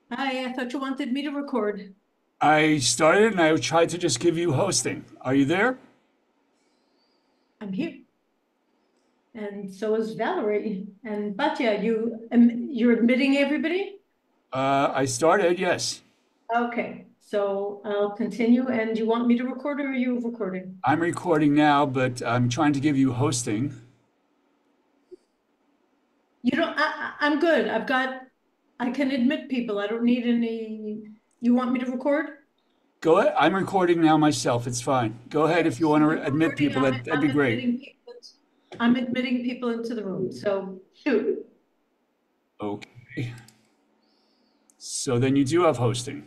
Hi, I thought you wanted me to record. I started and I tried to just give you hosting. Are you there? I'm here. And so is Valerie. And Batya, you're admitting everybody? I started, yes. Okay, so I'll continue. And you want me to record or are you recording? I'm recording now, but I'm trying to give you hosting. You don't, I'm good. I can admit people. I don't need any, you want me to record? Go ahead. I'm recording now myself. It's fine. Go ahead Okay, if you so want you're to admit recording, people. That'd be great. I'm admitting people into the room. So shoot. Okay. So then you do have hosting.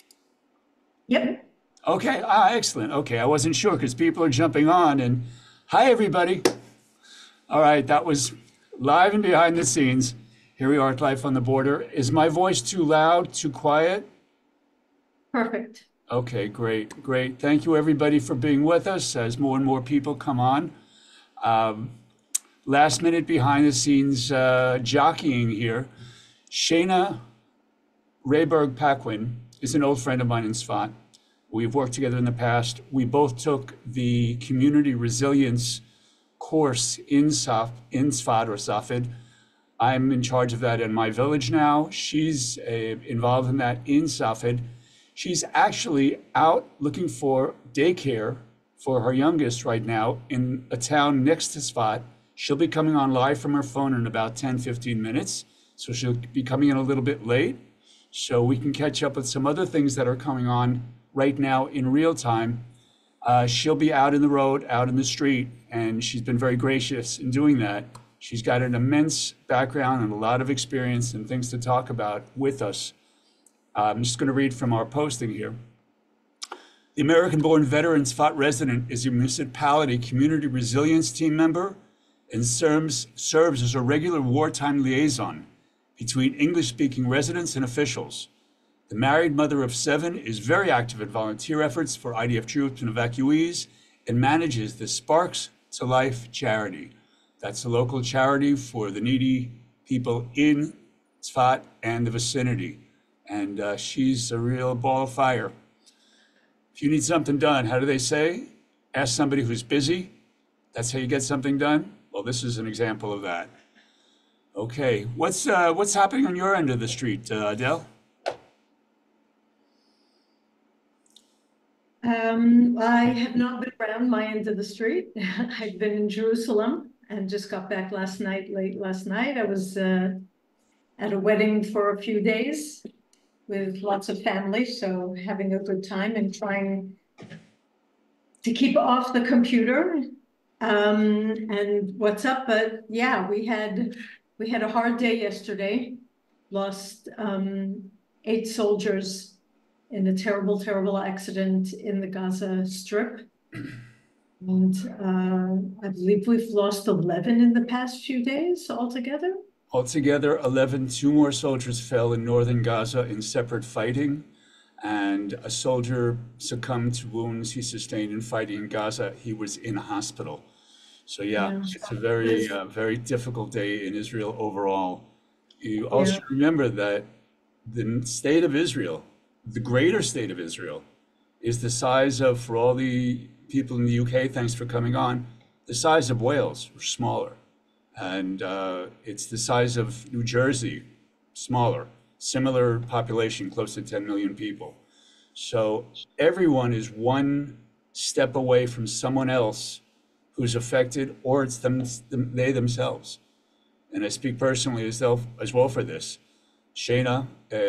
Yep. Okay. Excellent. Okay. I wasn't sure because people are jumping on and hi, everybody. All right. That was live and behind the scenes. Here we are at Life on the Border. Is my voice too loud, too quiet? Perfect. Okay, great, great. Thank you, everybody, for being with us as more and more people come on. Um, Last minute behind the scenes jockeying here. Shayna Rehberg-Paquin is an old friend of mine in Tzfat. We've worked together in the past. We both took the community resilience course in Tzfat or Safed. I'm in charge of that in my village now. She's involved in that in Safed. She's actually out looking for daycare for her youngest right now in a town next to Sfat. She'll be coming on live from her phone in about 10, 15 minutes. So she'll be coming in a little bit late. So we can catch up with some other things that are coming on right now in real time. She'll be out in the road, out in the street, and she's been very gracious in doing that. She's got an immense background and a lot of experience and things to talk about with us. I'm just going to read from our posting here. The American-born veteran Tzfat resident is a municipality community resilience team member and serves as a regular wartime liaison between English-speaking residents and officials. The married mother of 7 is very active in volunteer efforts for IDF troops and evacuees and manages the Sparks to Life charity. That's a local charity for the needy people in Tzfat and the vicinity. And she's a real ball of fire. If you need something done, how do they say? Ask somebody who's busy. That's how you get something done. Well, this is an example of that. Okay, what's happening on your end of the street, Adele? I have not been around my end of the street. I've been in Jerusalem and just got back last night, late last night. I was at a wedding for a few days with lots of family, so having a good time and trying to keep off the computer. And what's up? But yeah, we had a hard day yesterday. Lost 8 soldiers in a terrible, terrible accident in the Gaza Strip. And I believe we've lost 11 in the past few days altogether. Altogether, 11, 2 more soldiers fell in northern Gaza in separate fighting, and a soldier succumbed to wounds he sustained in fighting in Gaza. He was in a hospital. So yeah, Yeah. it's a very, very difficult day in Israel overall. You Yeah. also remember that the state of Israel, the greater state of Israel, is the size of, for all the people in the UK, thanks for coming on, the size of Wales, or smaller. And it's the size of New Jersey, smaller, similar population, close to 10 million people. So everyone is one step away from someone else who's affected, or it's they themselves. And I speak personally as well for this. Shayna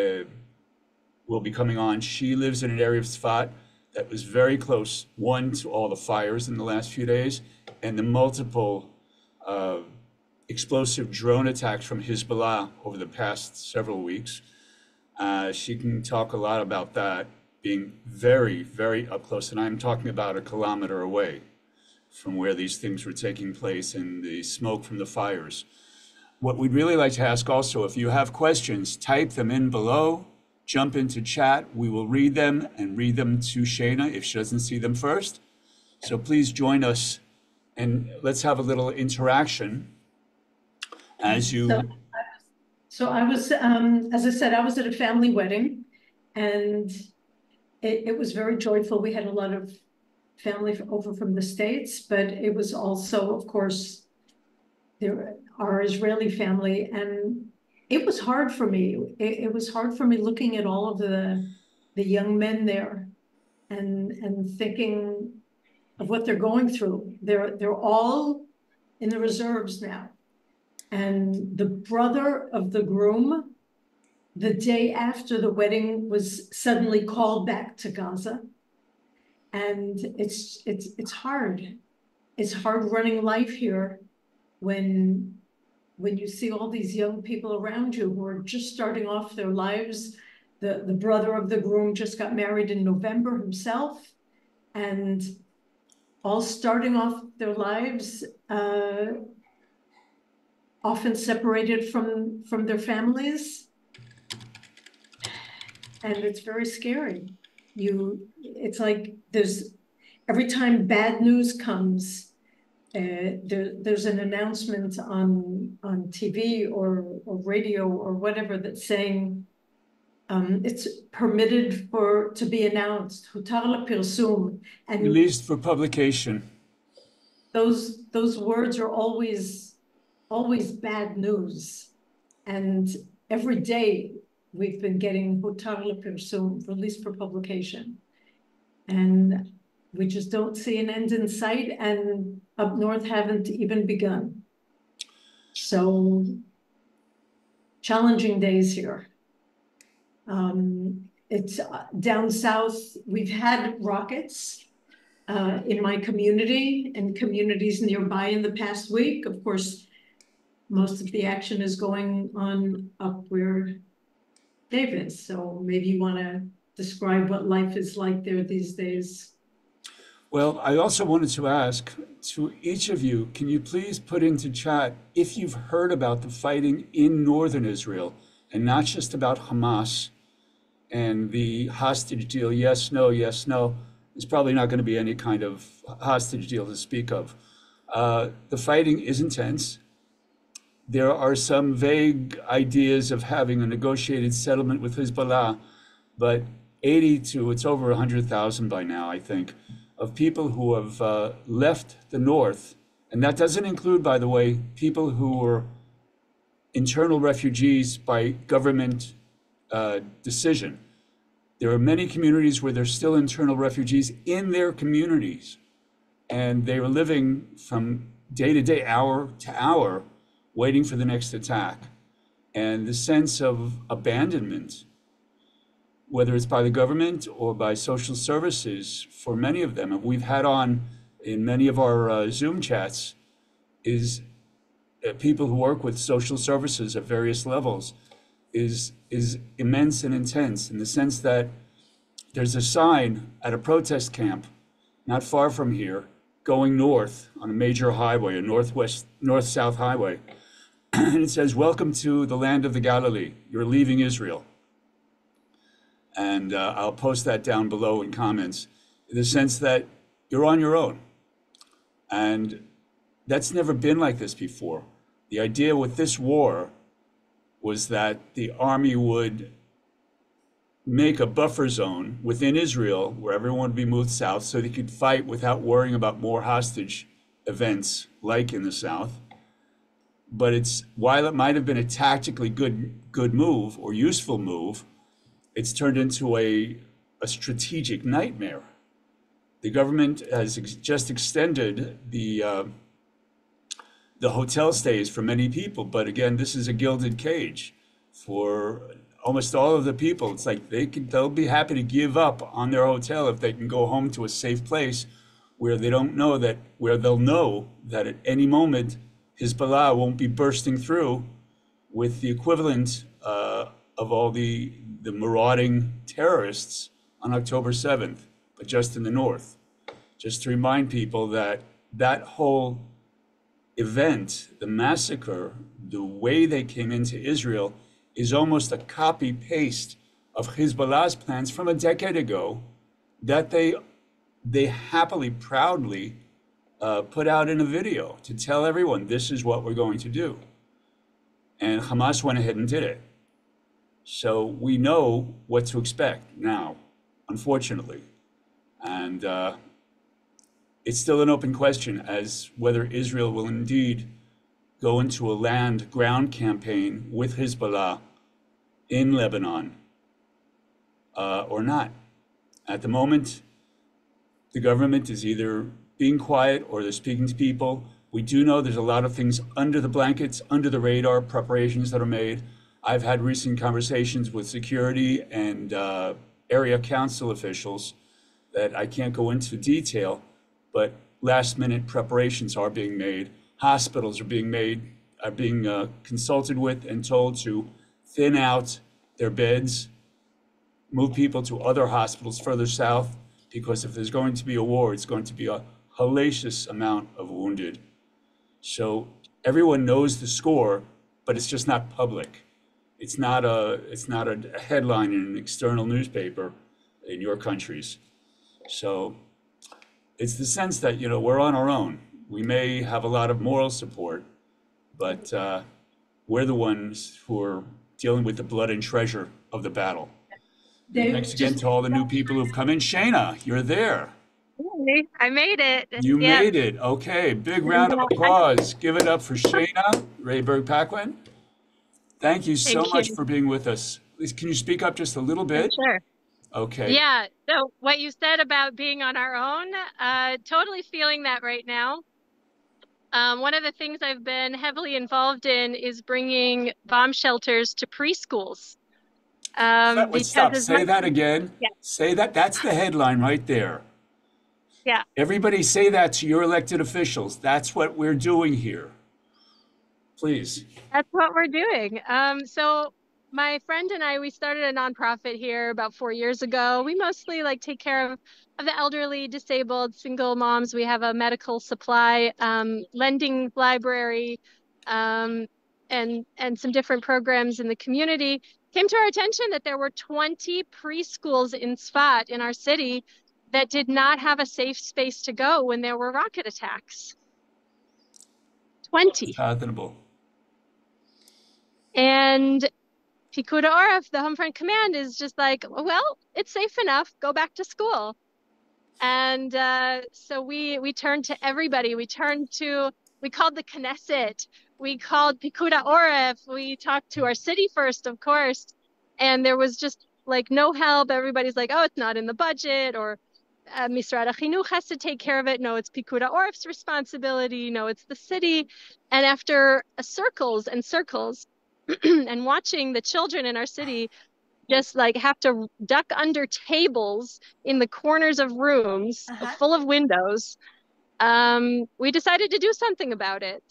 will be coming on. She lives in an area of Tzfat that was very close, one, to all the fires in the last few days, and the multiple uh, explosive drone attacks from Hezbollah over the past several weeks. She can talk a lot about that being very, very up close. And I'm talking about a kilometer away from where these things were taking place and the smoke from the fires. What we'd really like to ask also, if you have questions, type them in below, jump into chat. We will read them and read them to Shayna if she doesn't see them first. So please join us and let's have a little interaction as So you So I was, as I said, I was at a family wedding, and it was very joyful. We had a lot of family over from the States, but it was also, of course, our Israeli family, and it was hard for me. It was hard for me looking at all of the young men there and thinking of what they're going through. They're all in the reserves now. And the brother of the groom, the day after the wedding, was suddenly called back to Gaza. And it's hard. It's hard running life here when you see all these young people around you who are just starting off their lives. The brother of the groom just got married in November himself, and all starting off their lives, often separated from their families. And it's very scary. It's like every time bad news comes, there's an announcement on TV or radio or whatever that's saying it's permitted to be announced, hutar lapirsoum, and Released for publication. those words are always bad news. And every day we've been getting hutar lapirsoum, released for publication. And we just don't see an end in sight, and up north haven't even begun. So challenging days here. It's down south, we've had rockets in my community and communities nearby in the past week. Of course, most of the action is going on up where Dave is. So maybe you want to describe what life is like there these days. Well, I also wanted to ask to each of you, can you please put into chat if you've heard about the fighting in northern Israel and not just about Hamas and the hostage deal? Yes, no, yes, no. There's probably not going to be any kind of hostage deal to speak of. The fighting is intense. There are some vague ideas of having a negotiated settlement with Hezbollah, but it's over 100,000 by now, I think, of people who have left the north. And that doesn't include, by the way, people who were internal refugees by government decision. There are many communities where there's still internal refugees in their communities, and they were living from day to day, hour to hour, waiting for the next attack. And the sense of abandonment, whether it's by the government or by social services, for many of them, and we've had on in many of our Zoom chats, is people who work with social services at various levels, is immense and intense, in the sense that there's a sign at a protest camp not far from here going north on a major highway, a north-south highway, and it says, "Welcome to the land of the Galilee. You're leaving Israel." And I'll post that down below in comments, in the sense that you're on your own. And that's never been like this before. The idea with this war was that the army would make a buffer zone within Israel where everyone would be moved south so they could fight without worrying about more hostage events like in the south. But while it might have been a tactically good move or useful move, it's turned into a strategic nightmare. The government has just extended the hotel stays for many people, but again, this is a gilded cage for almost all of the people. It's like they'll be happy to give up on their hotel if they can go home to a safe place where they'll know that at any moment Hezbollah won't be bursting through with the equivalent of all the marauding terrorists on October 7th, but just in the north. Just to remind people that that whole event, the massacre, the way they came into Israel, is almost a copy-paste of Hezbollah's plans from a decade ago that they happily, proudly put out in a video to tell everyone, this is what we're going to do. and Hamas went ahead and did it. So we know what to expect now, unfortunately. And it's still an open question as whether Israel will indeed go into a land ground campaign with Hezbollah in Lebanon or not. At the moment, the government is either being quiet or they're speaking to people. We do know there's a lot of things under the blankets, under the radar, preparations that are made. I've had recent conversations with security and area council officials that I can't go into detail, but last minute preparations are being made. Hospitals are being consulted with and told to thin out their beds, move people to other hospitals further south, because if there's going to be a war, it's going to be a hellacious amount of wounded. So everyone knows the score, but it's just not public. It's not a headline in an external newspaper in your countries. So it's the sense that, we're on our own. We may have a lot of moral support, but we're the ones who are dealing with the blood and treasure of the battle. Dave, Thanks again to all the new people who've come in. Shayna, you're there. Hey, I made it. You Yeah. made it. Okay, big round of applause. Give it up for Shayna Rehberg-Paquin. Thank you so Thank much you. for being with us. Please, can you speak up just a little bit? Sure. Okay. Yeah. So what you said about being on our own, totally feeling that right now. One of the things I've been heavily involved in is bringing bomb shelters to preschools. Wait, Because stop. as Say much, that again. yeah, Say that. That's the headline right there. yeah. Everybody say that to your elected officials. That's what we're doing here. Please. That's what we're doing. So my friend and I, we started a nonprofit here about 4 years ago. We mostly like take care of the elderly, disabled, single moms. We have a medical supply lending library, um, and some different programs in the community. Came to our attention that there were 20 preschools in Tzfat in our city that did not have a safe space to go when there were rocket attacks. 20. Unfathomable. And Pikuda Arif, the home front command, is just like, well, it's safe enough. Go back to school. And so we turned to everybody. We called the Knesset. We called Pikuda Arif. We talked to our city first, of course. And there was just like no help. Everybody's like, oh, it's not in the budget, or Misrad HaChinuch has to take care of it. No, it's Pikuda Arif's responsibility. No, it's the city. And after circles and circles, and watching the children in our city just like have to duck under tables in the corners of rooms full of windows, we decided to do something about it.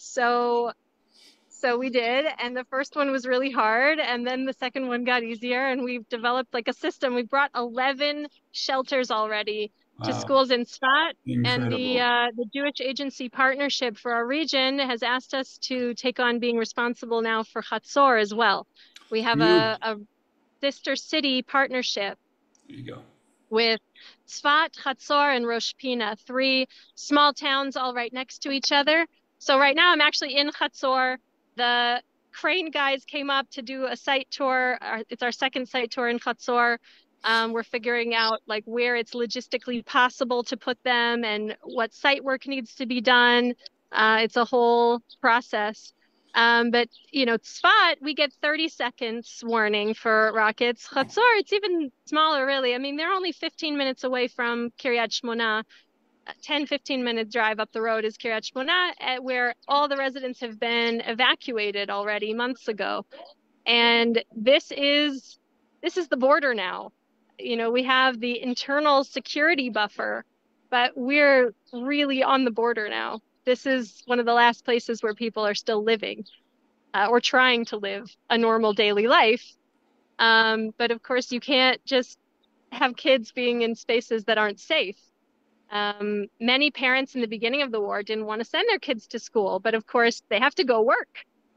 So we did, and the first one was really hard, and then the second one got easier, and we've developed like a system. We brought 11 shelters already to Wow. schools in Tzfat, and Incredible. the Jewish Agency Partnership for our region has asked us to take on being responsible now for Chatzor as well. We have You. a sister city partnership There you go. with Tzfat, Chatzor, and Rosh Pina, three small towns all right next to each other. So right now I'm actually in Chatzor. The crane guys came up to do a site tour. It's our second site tour in Chatzor. We're figuring out like where it's logistically possible to put them and what site work needs to be done. It's a whole process. But Tzfat, we get 30 seconds warning for rockets. Chatzor, it's even smaller, really. I mean, they're only 15 minutes away from Kiryat Shmona. 10-15 minute drive up the road is Kiryat Shmona, where all the residents have been evacuated already months ago. And this is the border now. We have the internal security buffer, but we're really on the border now. This is one of the last places where people are still living, or trying to live a normal daily life. But of course, you can't just have kids being in spaces that aren't safe. Many parents in the beginning of the war didn't want to send their kids to school, but of course they have to go work,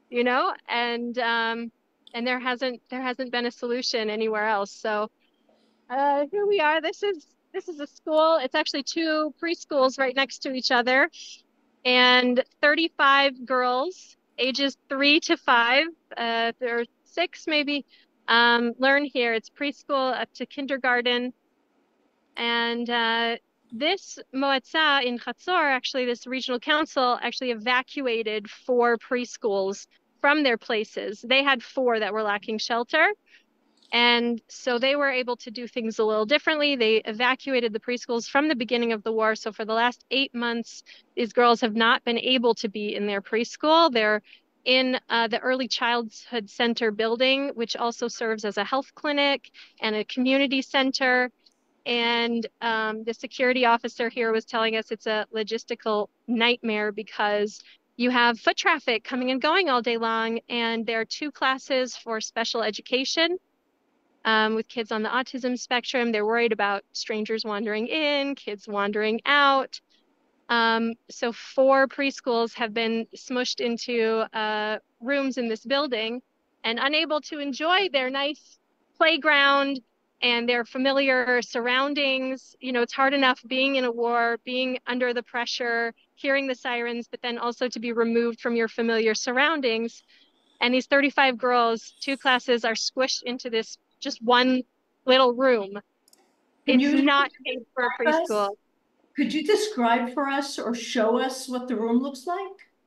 and there hasn't been a solution anywhere else. So here we are. This is a school. It's actually two preschools right next to each other, and 35 girls ages 3 to 5, or 6 maybe, learn here. It's preschool up to kindergarten. And this Moatza in Chatzor, actually, this regional council actually evacuated 4 preschools from their places. They had 4 that were lacking shelter. And so they were able to do things a little differently. They evacuated the preschools from the beginning of the war. So for the last 8 months, these girls have not been able to be in their preschool. They're in the early childhood center building, which also serves as a health clinic and a community center. And the security officer here was telling us it's a logistical nightmare because you have foot traffic coming and going all day long. And there are 2 classes for special education with kids on the autism spectrum. They're worried about strangers wandering in, kids wandering out. So 4 preschools have been smushed into rooms in this building and unable to enjoy their nice playground and their familiar surroundings. You know, it's hard enough being in a war, being under the pressure, hearing the sirens, but then also to be removed from your familiar surroundings. And these 35 girls, 2 classes, are squished into this just one little room. Can It's you not safe for a describe preschool. us? Could you describe for us or show us what the room looks like?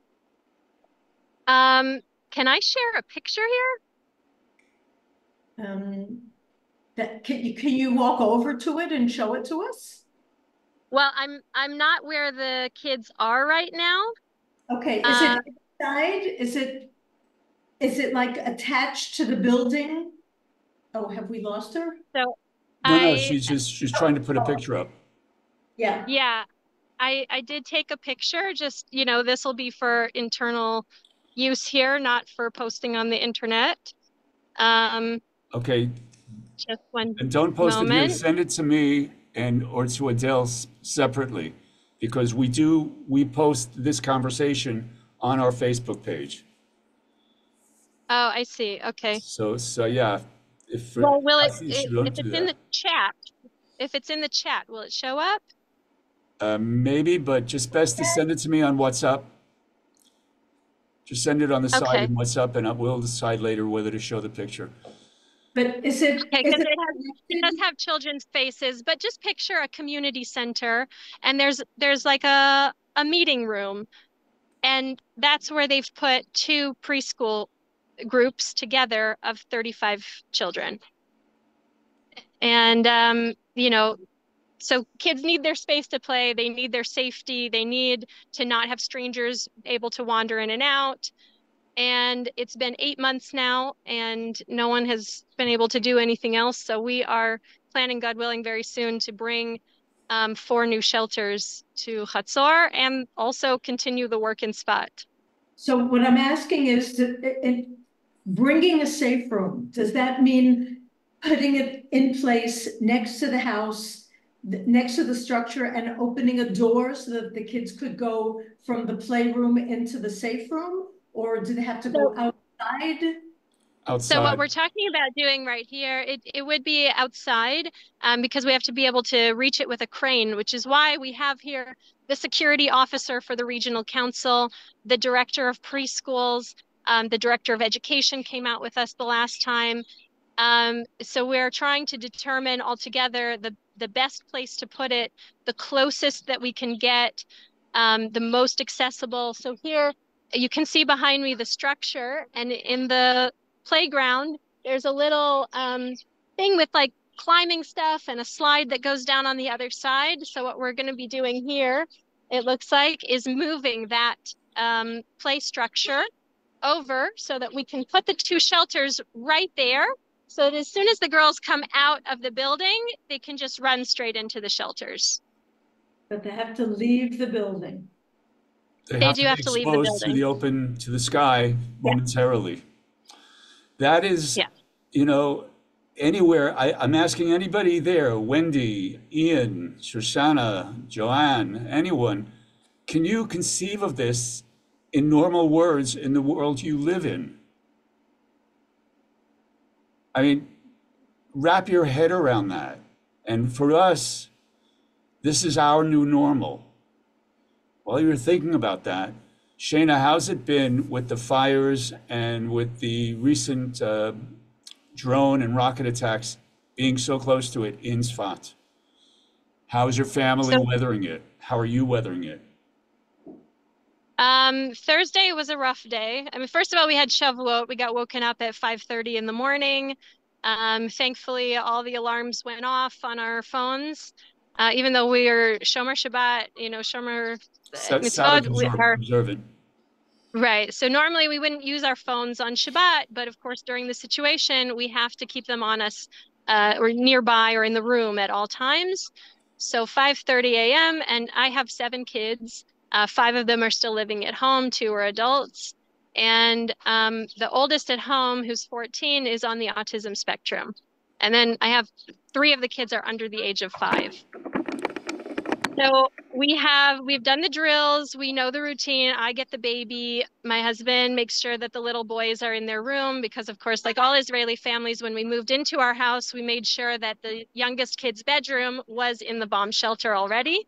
Can I share a picture here? Can you walk over to it and show it to us? Well, I'm not where the kids are right now. Okay, is it inside? Is it like attached to the building? Oh, have we lost her? So No, I she's trying to put a picture up. Yeah. yeah, I did take a picture. Just, you know, this will be for internal use here, not for posting on the internet. Okay, Just one and don't post it here. moment. Send it to me or to Adele separately, because we post this conversation on our Facebook page. Oh, I see. Okay. So yeah, Well, will I it, think you it should if do it's in that. the chat, if it's in the chat, will it show up? Maybe, but just best to send it to me on WhatsApp. Just send it on the side Okay. in WhatsApp, and we'll decide later whether to show the picture. But is it Okay, because it does connected? have children's faces, but just picture a community center and there's like a meeting room, and that's where they've put 2 preschool groups together of 35 children. And you know, so kids need their space to play, they need their safety, they need to not have strangers able to wander in and out. And it's been 8 months now, and no one has been able to do anything else. So we are planning, God willing, very soon to bring 4 new shelters to Chatzor and also continue the work in Tzfat. So what I'm asking is, bringing a safe room, does that mean putting it in place next to the house, next to the structure, and opening a door so that the kids could go from the playroom into the safe room? Or do they have to So go outside? So what Outside. we're talking about doing right here, it would be outside, because we have to be able to reach it with a crane, which is why we have here the security officer for the regional council, the director of preschools, the director of education came out with us the last time. So we're trying to determine altogether the best place to put it, the closest that we can get, the most accessible. So here you can see behind me the structure, and in the playground, there's a little thing with like climbing stuff and a slide that goes down on the other side. So what we're going to be doing here, it looks like, is moving that play structure over so that we can put the 2 shelters right there. So that as soon as the girls come out of the building, they can just run straight into the shelters. But they have to leave the building. They They have do to be have to leave the exposed to building. the open, to the sky momentarily. That is, Yeah. you know, anywhere. I'm asking anybody there, Wendy, Ian, Shoshana, Joanne, anyone, can you conceive of this in normal words in the world you live in? I mean, wrap your head around that. And for us, this is our new normal. While you're thinking about that, Shayna, how's it been with the fires and with the recent drone and rocket attacks being so close to it in Tzfat? How is your family So weathering it? How are you weathering it? Thursday was a rough day. I mean, first of all, we had Shavuot. We got woken up at 5:30 in the morning. Thankfully, all the alarms went off on our phones. Even though we are Shomer Shabbat, Shomer Sabbath Mitzvot, observant. right. So normally we wouldn't use our phones on Shabbat, but of course, during the situation, we have to keep them on us, or nearby or in the room at all times. So 5:30 a.m. and I have 7 kids. Five of them are still living at home, two are adults. And the oldest at home, who's 14, is on the autism spectrum. And then I have 3 of the kids are under the age of 5. So we've done the drills, we know the routine. I get the baby. My husband makes sure that the little boys are in their room because of course, like all Israeli families, when we moved into our house, we made sure that the youngest kid's bedroom was in the bomb shelter already.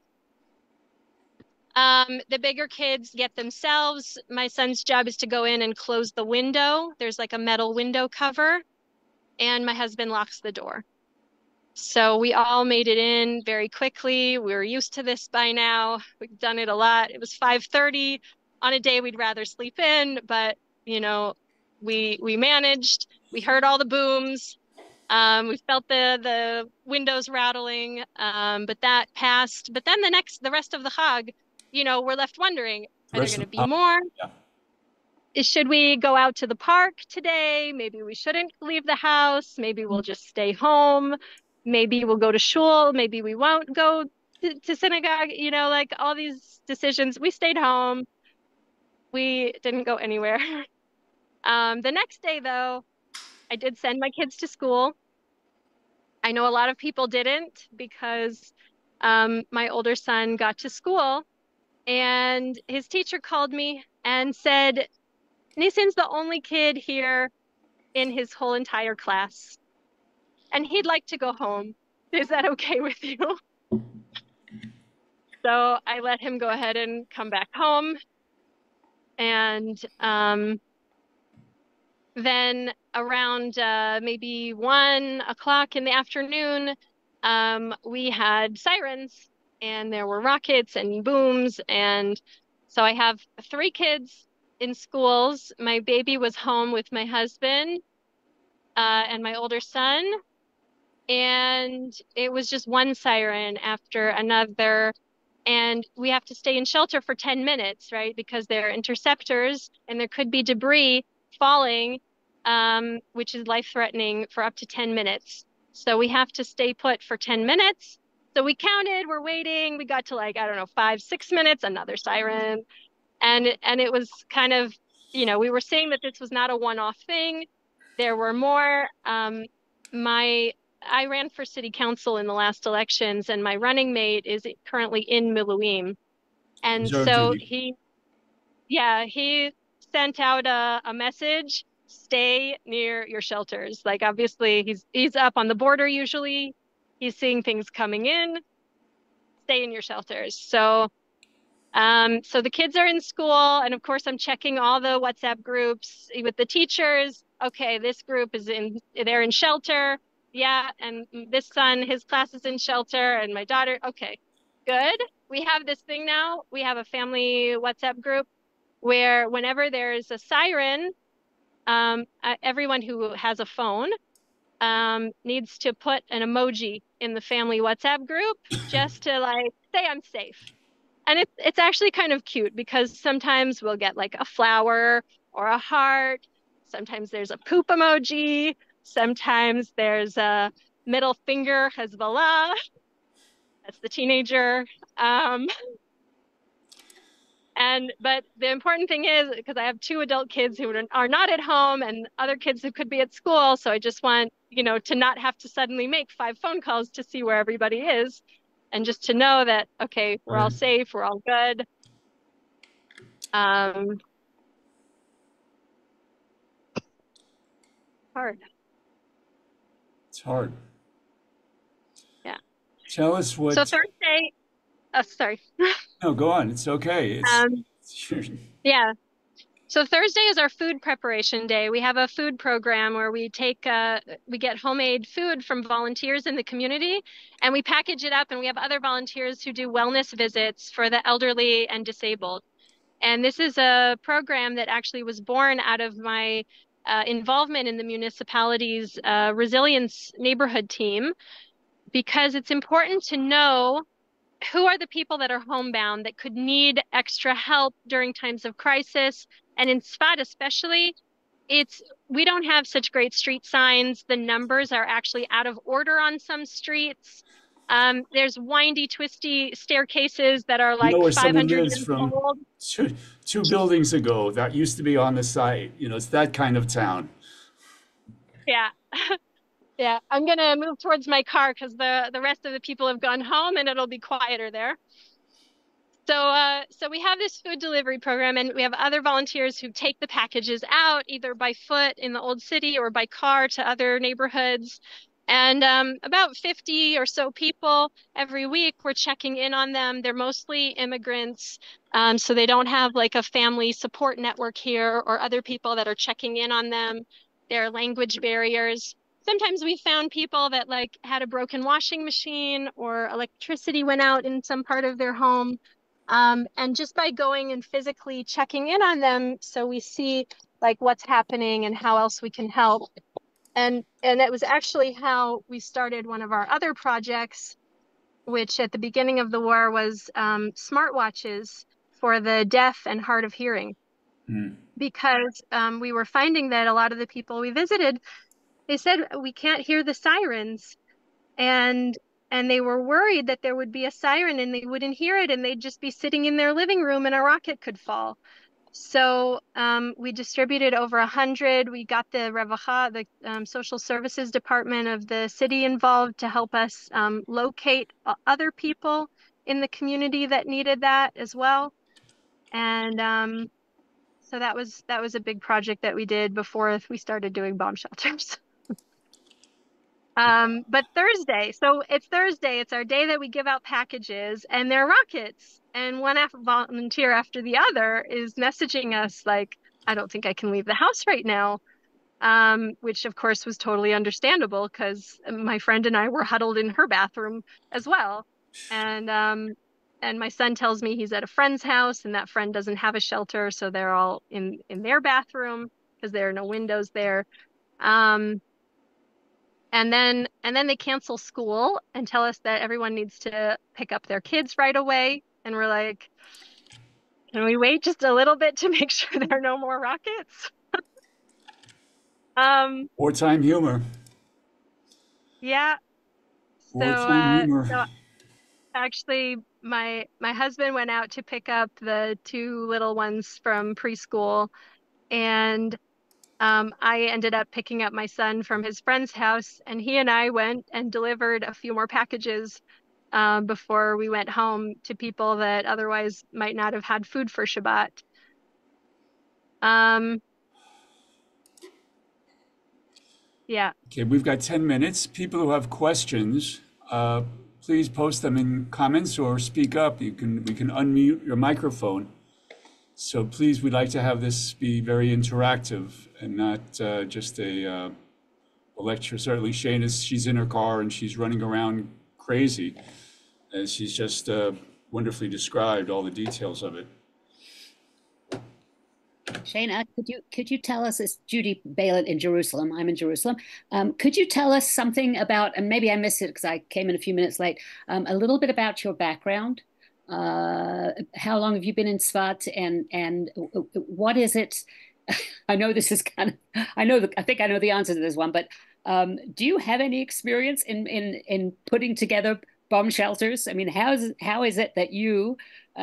The bigger kids get themselves. My son's job is to go in and close the window. There's like a metal window cover, and my husband locks the door. So we all made it in very quickly. We were used to this by now. We've done it a lot. It was 5:30 on a day we'd rather sleep in, but you know, we managed. We heard all the booms. We felt the windows rattling. But that passed. But then the rest of the Chag, we're left wondering, The are there rest going of to be more? yeah. Should we go out to the park today? Maybe we shouldn't leave the house. Maybe we'll just stay home. Maybe we'll go to shul. Maybe we won't go to synagogue. Like all these decisions. We stayed home. We didn't go anywhere. The next day, though, I did send my kids to school. I know a lot of people didn't because my older son got to school and his teacher called me and said, Nissan's the only kid here in his whole entire class, and he'd like to go home. Is that okay with you? So I let him go ahead and come back home. And then around maybe 1 o'clock in the afternoon, we had sirens and there were rockets and booms. And so I have 3 kids in schools. My baby was home with my husband and my older son. And it was just one siren after another. And we have to stay in shelter for 10 minutes, right? Because they're interceptors and there could be debris falling, which is life-threatening for up to 10 minutes. So we have to stay put for 10 minutes. So we counted, we're waiting. We got to like, I don't know, 5, 6 minutes, another siren. And it was kind of, we were saying that this was not a one-off thing. There were more. I ran for city council in the last elections, and my running mate is currently in Miluim. And Observe so duty. he sent out a message, stay near your shelters. Like obviously he's up on the border usually. He's seeing things coming in, stay in your shelters. So the kids are in school, and of course I'm checking all the WhatsApp groups with the teachers. Okay, this group they're in shelter. Yeah, and this son, his class is in shelter, and my daughter, okay, good. We have this thing now. We have a family WhatsApp group where whenever there's a siren, everyone who has a phone needs to put an emoji in the family WhatsApp group just to like say I'm safe. And it's actually kind of cute because sometimes we'll get like a flower or a heart. Sometimes there's a poop emoji. Sometimes there's a middle finger Hezbollah. That's the teenager. Um, but the important thing is because I have 2 adult kids who are not at home and other kids who could be at school. So I just want, to not have to suddenly make 5 phone calls to see where everybody is. And just to know that, okay, we're all Right. safe, we're all good. Um, hard. It's hard. Yeah. Tell us So what. Thursday, sorry. No, go on. It's okay. Um, Yeah. So Thursday is our food preparation day. We have a food program where we get homemade food from volunteers in the community, and we package it up, and we have other volunteers who do wellness visits for the elderly and disabled. And this is a program that actually was born out of my involvement in the municipality's resilience neighborhood team, because it's important to know who are the people that are homebound that could need extra help during times of crisis. And in Tzfat especially, it's we don't have such great street signs. The numbers are actually out of order on some streets. There's windy, twisty staircases that are You know like where someone 500 lives years from old. two buildings ago that used to be on the site. It's that kind of town. Yeah. Yeah. I'm gonna move towards my car because the rest of the people have gone home and it'll be quieter there. So we have this food delivery program, and we have other volunteers who take the packages out either by foot in the old city or by car to other neighborhoods. And about 50 or so people every week, we're checking in on them. They're mostly immigrants, so they don't have like a family support network here or other people that are checking in on them. There are language barriers. Sometimes we found people that like had a broken washing machine or electricity went out in some part of their home. And just by going and physically checking in on them, so we see like what's happening and how else we can help. And that was actually how we started one of our other projects, which at the beginning of the war was smartwatches for the deaf and hard of hearing. Because we were finding that a lot of the people we visited, they said we can't hear the sirens, and they were worried that there would be a siren and they wouldn't hear it, and they'd just be sitting in their living room and a rocket could fall. So we distributed over 100. We got the Revacha, the social services department of the city involved to help us locate other people in the community that needed that as well. And so that was a big project that we did before we started doing bomb shelters. But Thursday, so it's Thursday, it's our day that we give out packages, and they're rockets. And one volunteer after the other is messaging us like, I don't think I can leave the house right now. Which of course was totally understandable because my friend and I were huddled in her bathroom as well. And my son tells me he's at a friend's house and that friend doesn't have a shelter, so they're all in their bathroom because there are no windows there. Um, and then they cancel school and tell us that everyone needs to pick up their kids right away. And we're like, can we wait just a little bit to make sure there are no more rockets? Wartime humor. Yeah. Wartime humor. So actually my husband went out to pick up the two little ones from preschool, and I ended up picking up my son from his friend's house, and he and I went and delivered a few more packages before we went home to people that otherwise might not have had food for Shabbat. Yeah. Okay, we've got 10 minutes. People who have questions, please post them in comments or speak up. We can unmute your microphone. So please, we'd like to have this be very interactive and not just a lecture. Certainly, she's in her car and she's running around crazy, as she's just wonderfully described all the details of it. Shayna, could you tell us, it's Judy Balin in Jerusalem. I'm in Jerusalem. Could you tell us something about, and maybe I missed it because I came in a few minutes late, a little bit about your background? How long have you been in Tzfat, and what is it? I know this is kind of, I think I know the answer to this one, but do you have any experience in putting together bomb shelters? I mean, how is it that you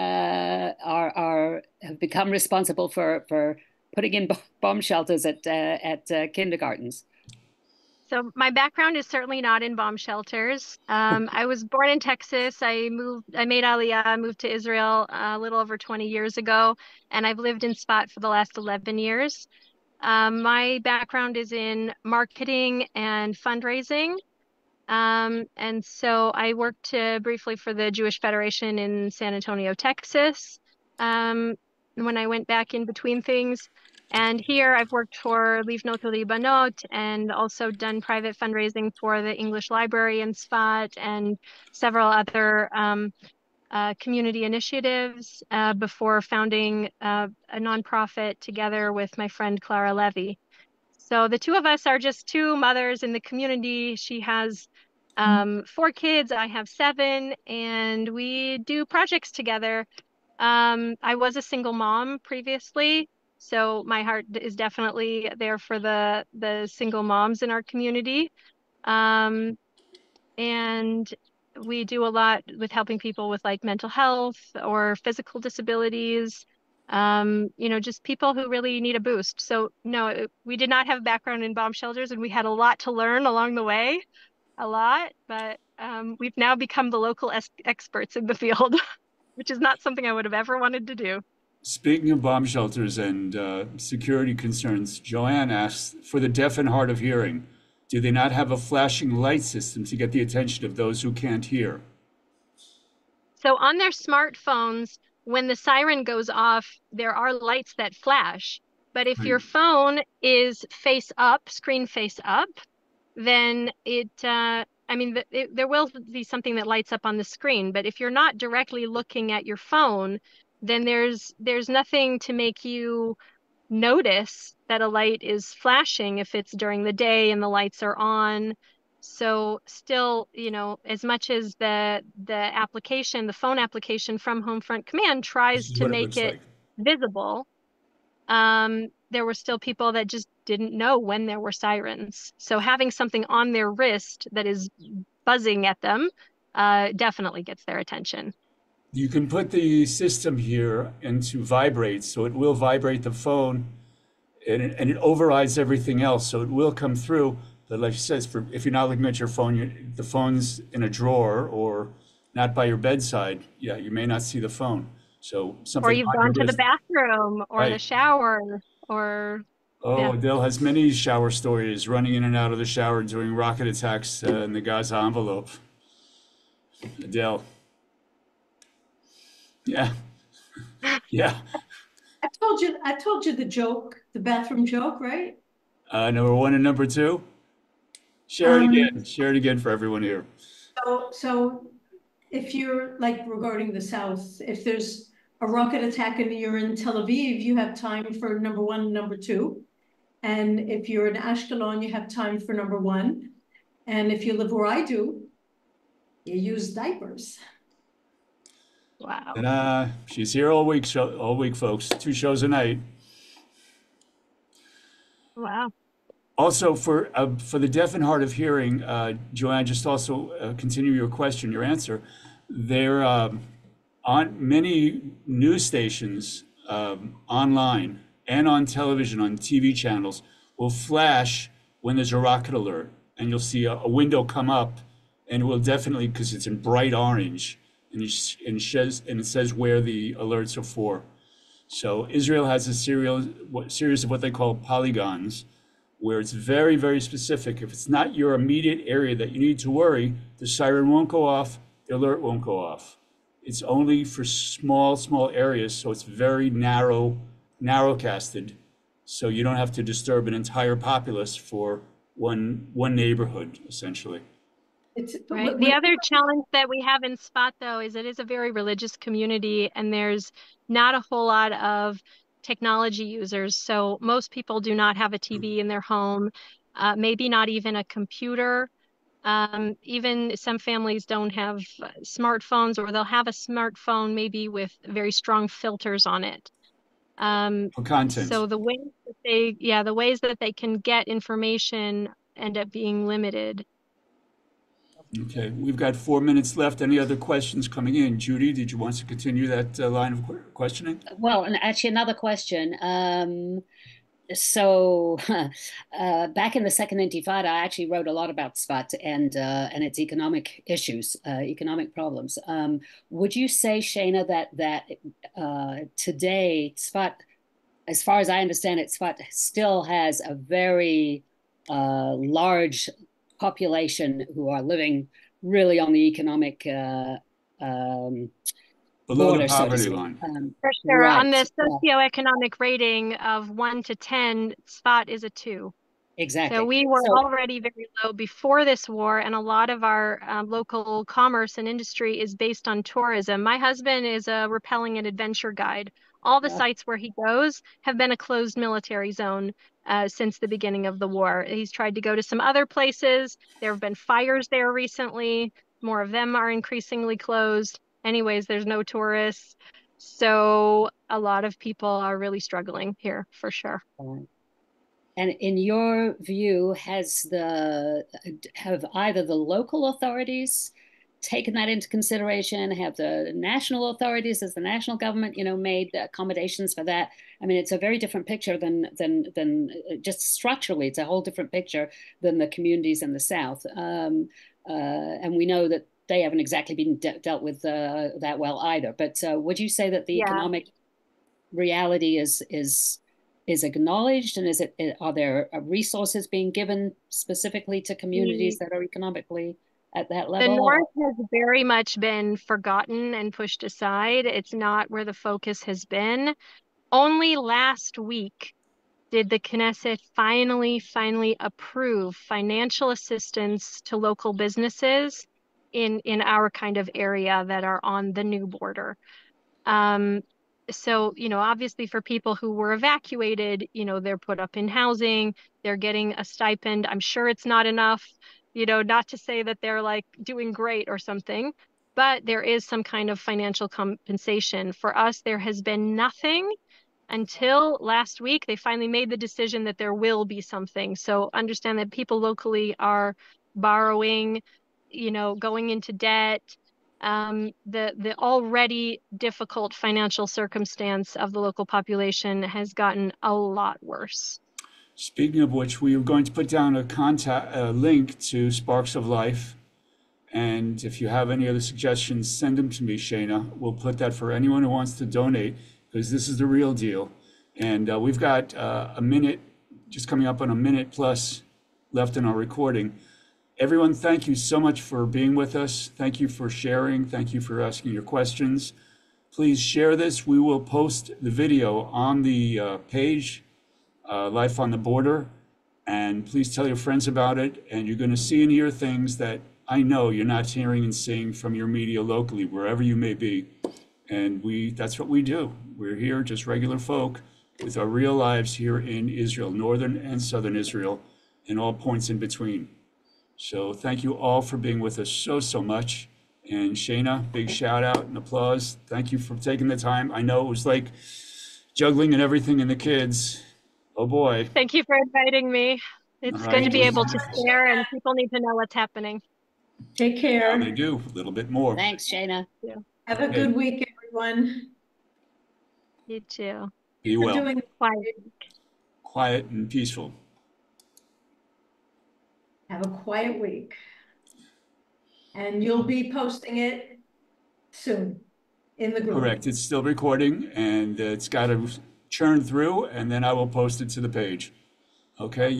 have become responsible for putting in bomb shelters at kindergartens? So my background is certainly not in bomb shelters. I was born in Texas. I made Aliyah, moved to Israel a little over 20 years ago, and I've lived in Tzfat for the last 11 years. My background is in marketing and fundraising. And so I worked briefly for the Jewish Federation in San Antonio, Texas. when I went back in between things. And here I've worked for Livnot Libanot and also done private fundraising for the English Library in Tzfat and several other community initiatives before founding a nonprofit together with my friend Clara Levy. So the two of us are just two mothers in the community. She has 4 kids, I have 7, and we do projects together. I was a single mom previously, so my heart is definitely there for the single moms in our community. Um, and we do a lot with helping people with like mental health or physical disabilities. Just people who really need a boost. So no, we did not have a background in bomb shelters, and we had a lot to learn along the way, a lot, but we've now become the local experts in the field, which is not something I would have ever wanted to do. Speaking of bomb shelters and security concerns, Joanne asks, for the deaf and hard of hearing, do they not have a flashing light system to get the attention of those who can't hear? So on their smartphones, when the siren goes off, there are lights that flash. But if Right. your phone is face up, screen face up, then there will be something that lights up on the screen. But if you're not directly looking at your phone, then there's nothing to make you notice that a light is flashing if it's during the day and the lights are on. So still, as much as the phone application from Homefront Command This tries is to what it make looks it like. visible, there were still people that just didn't know when there were sirens. So having something on their wrist that is buzzing at them definitely gets their attention. You can put the system here into vibrate, so it will vibrate the phone and it overrides everything else, so it will come through. But like she says, if you're not looking at your phone, the phone's in a drawer or not by your bedside, yeah, you may not see the phone. So Or something you've on your gone to the wrist, bathroom or the right? shower or Oh, yeah. Adele has many shower stories, running in and out of the shower doing rocket attacks in the Gaza envelope. Adele, yeah, yeah. I told you the joke, the bathroom joke, right? Number one and number two. Share it Um, again. Share it again for everyone here. so if you're like regarding the South, if there's a rocket attack and you're in Tel Aviv, you have time for number one, number two. And if you're in Ashkelon, you have time for number one. And if you live where I do, you use diapers. Wow. And she's here all week, folks. 2 shows a night. Wow. Also, for the deaf and hard of hearing, Joanne, just also continue your answer. There on many news stations online and on television, on TV channels, will flash when there's a rocket alert, and you'll see a window come up, and it will definitely, because it's in bright orange, and it says where the alerts are for. So Israel has a series of what they call polygons, where it's very, very specific. If it's not your immediate area that you need to worry, the siren won't go off, the alert won't go off. It's only for small, small areas, so it's very narrow casted. So you don't have to disturb an entire populace for one neighborhood, essentially. It's Right. The other challenge that we have in Tzfat, though, is it is a very religious community and there's not a whole lot of technology users. So most people do not have a TV in their home, maybe not even a computer. Even some families don't have smartphones, or they'll have a smartphone maybe with very strong filters on it. For content. So the ways that they can get information end up being limited. Okay, we've got 4 minutes left. Any other questions coming in? Judy, did you want to continue that line of questioning? Well, and actually another question. So back in the Second Intifada, I actually wrote a lot about Tzfat and its economic issues, economic problems. Would you say, Shayna, that today Tzfat, as far as I understand it, Tzfat still has a very large population who are living really on the economic Below the border, so to poverty speak. line. For sure. On Right. the socioeconomic rating of 1 to 10, Tzfat is a 2. So Exactly. we were So, already very low before this war, and a lot of our local commerce and industry is based on tourism. My husband is a rappelling and adventure guide. All the sites where he goes have been a closed military zone since the beginning of the war. He's tried to go to some other places. There have been fires there recently. More of them are increasingly closed. Anyways, there's no tourists. So a lot of people are really struggling here for sure. and in your view, have either the local authorities taken that into consideration? Have the national authorities, has the national government, made accommodations for that? I mean, it's a very different picture than just structurally. It's a whole different picture than the communities in the South, and we know that they haven't exactly been dealt with that well either. But would you say that the Yeah. economic reality is acknowledged, and are there resources being given specifically to communities that are economically at that The level? North has very much been forgotten and pushed aside. It's not where the focus has been. Only last week did the Knesset finally approve financial assistance to local businesses in our kind of area that are on the new border. So, obviously for people who were evacuated, they're put up in housing, they're getting a stipend. I'm sure it's not enough, not to say that they're like doing great or something, but there is some kind of financial compensation. For us, there has been nothing until last week. They finally made the decision that there will be something. So understand that people locally are borrowing, going into debt. The already difficult financial circumstance of the local population has gotten a lot worse. Speaking of which, we are going to put down a link to Sparks of Life. And if you have any other suggestions, send them to me, Shayna. We'll put that for anyone who wants to donate, because this is the real deal. And we've got a minute, just coming up on a minute plus left in our recording. Everyone, thank you so much for being with us. Thank you for sharing. Thank you for asking your questions. Please share this. We will post the video on the page, Life on the Border. And please tell your friends about it. And you're going to see and hear things that I know you're not hearing and seeing from your media locally, wherever you may be. And that's what we do. We're here, just regular folk with our real lives here in Israel, northern and southern Israel, and all points in between. So thank you all for being with us so much. And Shayna, big shout out and applause. Thank you for taking the time. I know it was like juggling and everything and the kids. Oh boy. Thank you for inviting me. It's good to be able to share, and people need to know what's happening. Take Yeah, they care. do, a little bit more. Thanks, Shayna. Have a good week, everyone. You too. Be We're well. doing Quiet and peaceful. Have a quiet week. And you'll be posting it soon in the group. Correct. It's still recording, and it's got to churn through, and then I will post it to the page. Okay.